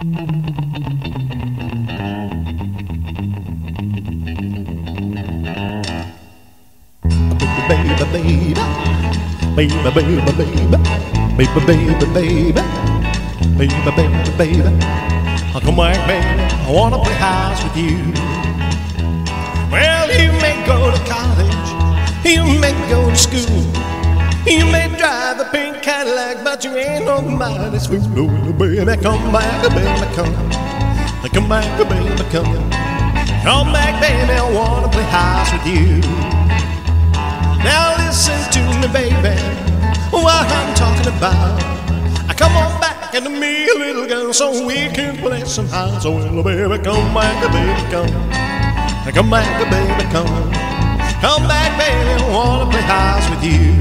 Baby, come back, baby, I wanna play house with you. Well, you may go to college, you may go to school, you may drive the pink Cadillac, but you ain't nobody's fool. No, baby, come back, baby, come back, baby, come back, baby, I wanna play house with you. Now listen to me, baby, what I'm talking about. Come on back and me, little girl, so we can play some house. Oh, well, baby, come back, baby, come back, baby, come back, baby, I wanna play house with you.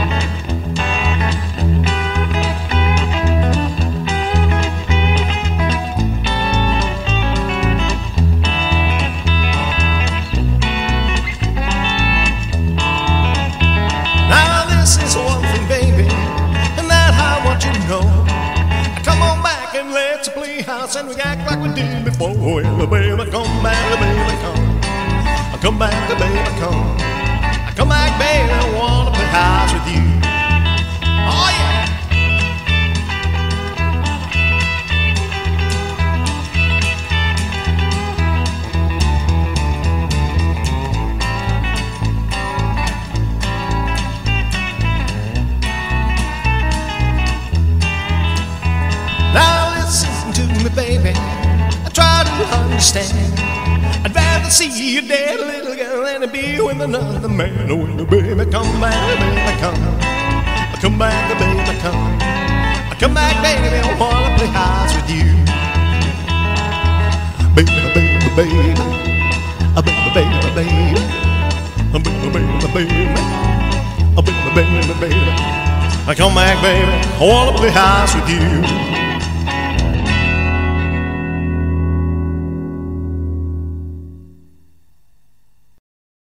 Now this is one thing, baby, and that I want you to know. Come on back and let's play house and we act like we did before. Well, baby, come back, baby, come back, baby, come back, baby, I wanna play house with you. Oh yeah. Now listen to me, baby, I try to understand. I'd rather see you dead, little girl, than be with another man. Oh, well, baby, come back, baby, come back, baby, come back, baby, I wanna play house with you. Baby, baby, baby, baby, baby, baby, baby, baby, baby, baby, come back, baby, I wanna play house with you.